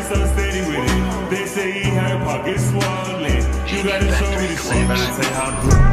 so steady with it. They say he had pockets swollen. You gotta show me the shit.